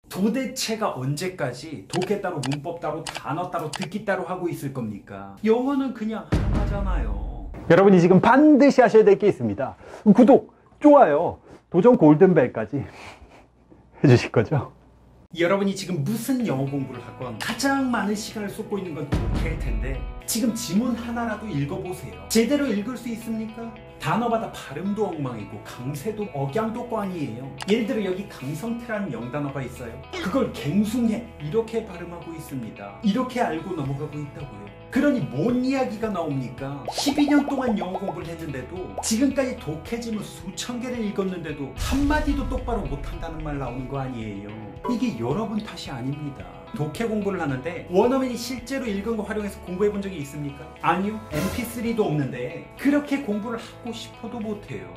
도대체가 언제까지 독해 따로 문법 따로 단어 따로 듣기 따로 하고 있을 겁니까? 영어는 그냥 하나잖아요. 여러분이 지금 반드시 하셔야 될 게 있습니다. 구독, 좋아요, 도전 골든벨까지 해주실 거죠? 여러분이 지금 무슨 영어 공부를 하건 가장 많은 시간을 쏟고 있는 건 독해일 텐데 지금 지문 하나라도 읽어보세요. 제대로 읽을 수 있습니까? 단어마다 발음도 엉망이고 강세도 억양도 꽝이에요. 예를 들어 여기 강성태라는 영단어가 있어요. 그걸 갱숭해 이렇게 발음하고 있습니다. 이렇게 알고 넘어가고 있다고요. 그러니 뭔 이야기가 나옵니까? 12년 동안 영어 공부를 했는데도 지금까지 독해지문 수천 개를 읽었는데도 한마디도 똑바로 못한다는 말 나오는 거 아니에요. 이게 여러분 탓이 아닙니다. 독해 공부를 하는데 원어민이 실제로 읽은 거 활용해서 공부해 본 적이 있습니까? 아니요. mp3도 없는데 그렇게 공부를 하고 싶어도 못해요.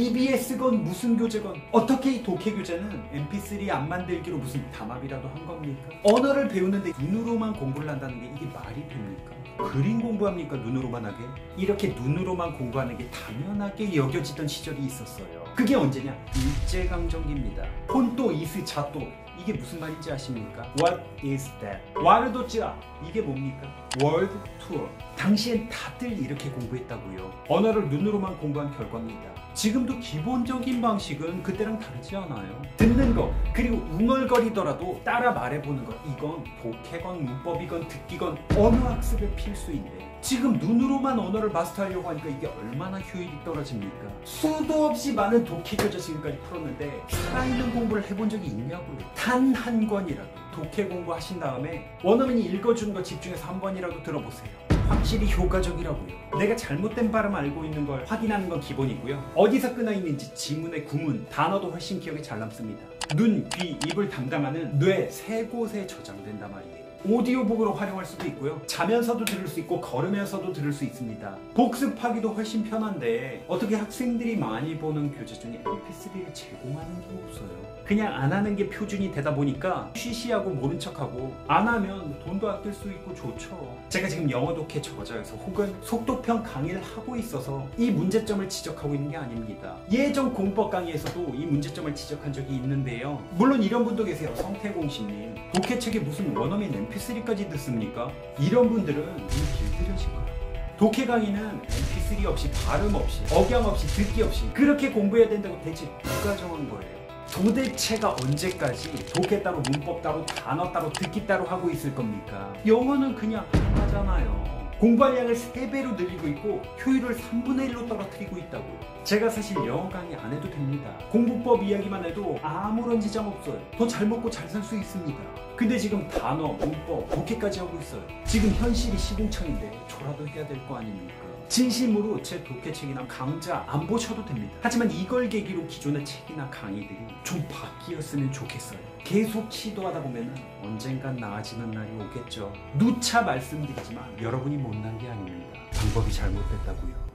EBS건 무슨 교재건 어떻게 이 독해 교재는 mp3 안 만들기로 무슨 담합이라도 한 겁니까? 언어를 배우는데 눈으로만 공부를 한다는 게 이게 말이 됩니까? 그림 공부합니까? 눈으로만 하게? 이렇게 눈으로만 공부하는 게 당연하게 여겨지던 시절이 있었어요. 그게 언제냐? 일제강점기입니다. 혼또 이스 자또 이게 무슨 말인지 아십니까? What is that? 와르도찌라 이게 뭡니까? World Tour. 당시엔 다들 이렇게 공부했다고요. 언어를 눈으로만 공부한 결과입니다. 지금도 기본적인 방식은 그때랑 다르지 않아요. 듣는 거 그리고 웅얼거리더라도 따라 말해보는 것 이건 독해건 문법이건 듣기건 언어 학습의 필수인데 지금 눈으로만 언어를 마스터하려고 하니까 이게 얼마나 효율이 떨어집니까? 수도 없이 많은 독해 교재 지금까지 풀었는데 살아있는 공부를 해본 적이 있냐고요. 단 한 권이라도 독해 공부하신 다음에 원어민이 읽어주는 거 집중해서 한 번이라도 들어보세요. 확실히 효과적이라고요. 내가 잘못된 발음 알고 있는 걸 확인하는 건 기본이고요. 어디서 끊어 있는지 지문의 구문, 단어도 훨씬 기억에 잘 남습니다. 눈, 귀, 입을 담당하는 뇌 세 곳에 저장된단 말이에요. 오디오북으로 활용할 수도 있고요. 자면서도 들을 수 있고 걸으면서도 들을 수 있습니다. 복습하기도 훨씬 편한데 어떻게 학생들이 많이 보는 교재 중에 mp3를 제공하는 게 없어요. 그냥 안 하는 게 표준이 되다 보니까 쉬쉬하고 모른 척하고 안 하면 돈도 아낄 수 있고 좋죠. 제가 지금 영어 독해 저자여서 혹은 속독편 강의를 하고 있어서 이 문제점을 지적하고 있는 게 아닙니다. 예전 공법 강의에서도 이 문제점을 지적한 적이 있는데요. 물론 이런 분도 계세요. 성태공신님 독해책에 무슨 원어민 mp3까지 듣습니까? 이런 분들은 이미 길들여진 거예요. 독해 강의는 mp3 없이 발음 없이 억양 없이 듣기 없이 그렇게 공부해야 된다고 대체 누가 정한 거예요? 도대체가 언제까지 독해 따로 문법 따로 단어 따로 듣기 따로 하고 있을 겁니까? 영어는 그냥 하나잖아요. 공부할 양을 3배로 늘리고 있고 효율을 3분의 1로 떨어뜨리고 있다고요. 제가 사실 영어 강의 안 해도 됩니다. 공부법 이야기만 해도 아무런 지장 없어요. 더 잘 먹고 잘 살 수 있습니다. 근데 지금 단어, 문법, 독해까지 하고 있어요. 지금 현실이 시궁창인데 저라도 해야 될 거 아닙니까? 진심으로 제 독해책이나 강좌 안 보셔도 됩니다. 하지만 이걸 계기로 기존의 책이나 강의들이 좀 바뀌었으면 좋겠어요. 계속 시도하다 보면 언젠간 나아지는 날이 오겠죠. 누차 말씀드리지만 여러분이 못난 게 아닙니다. 방법이 잘못됐다고요.